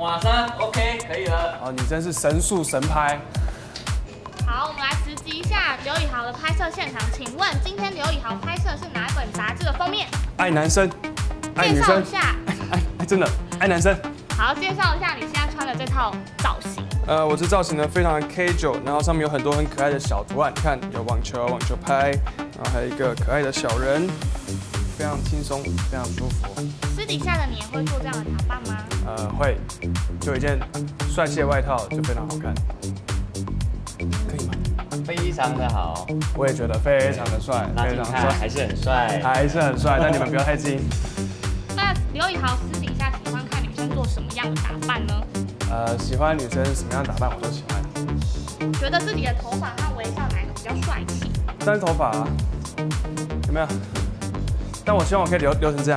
马上 OK 可以了。 哦，你真是神速神拍。 好，我们来直击一下刘以豪的拍摄现场。请问今天刘以豪拍摄是哪一本杂志的封面？ 爱男生，爱女生。 介绍一下。 爱真的爱男生。 好，介绍一下你现在穿的这套造型。 我这造型呢非常的 casual， 然后上面有很多很可爱的小图案，你看有网球拍，然后还有一个可爱的小人，非常轻松，非常舒服。 私底下的你也会做这样的打扮吗？ 会，就一件帅气的外套就非常好看，可以吗？ 非常的好， 我也觉得非常的帅，非常帅， 还是很帅， 还是很帅，但你们不要太近。 那刘以豪私底下喜欢看女生做什么样的打扮呢？ 喜欢女生什么样的打扮我都喜欢。 觉得自己的头发和微笑哪一个比较帅气？ 单头发啊，有没有？但我希望我可以留成这样，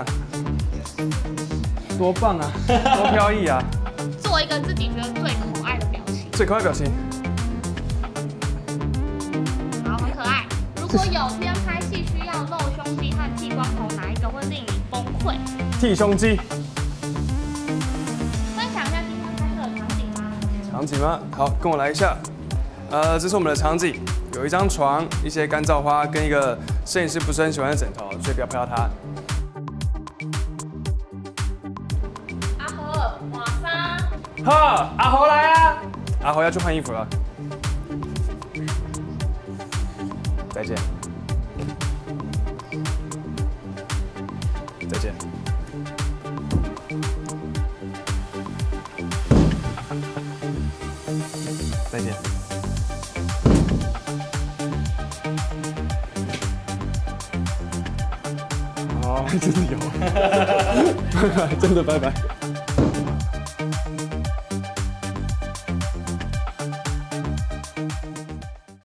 多棒啊，多飘逸啊！ 做一个自己觉得最可爱的表情。 最可爱表情。 好，很可爱。如果有天拍戏需要露胸肌和剃光头，哪一个会令你崩溃？ 剃胸肌。 分享一下今天拍摄的场景吗？ 场景吗？好，跟我来一下。这是我们的场景，有一张床，一些干燥花，跟一个摄影师不是很喜欢的枕头，所以不要拍到它。 阿和，马莎。 呵，阿豪来啊！阿豪要去换衣服了。再见。再见。再见。哦，真的有，拜拜，真的拜拜。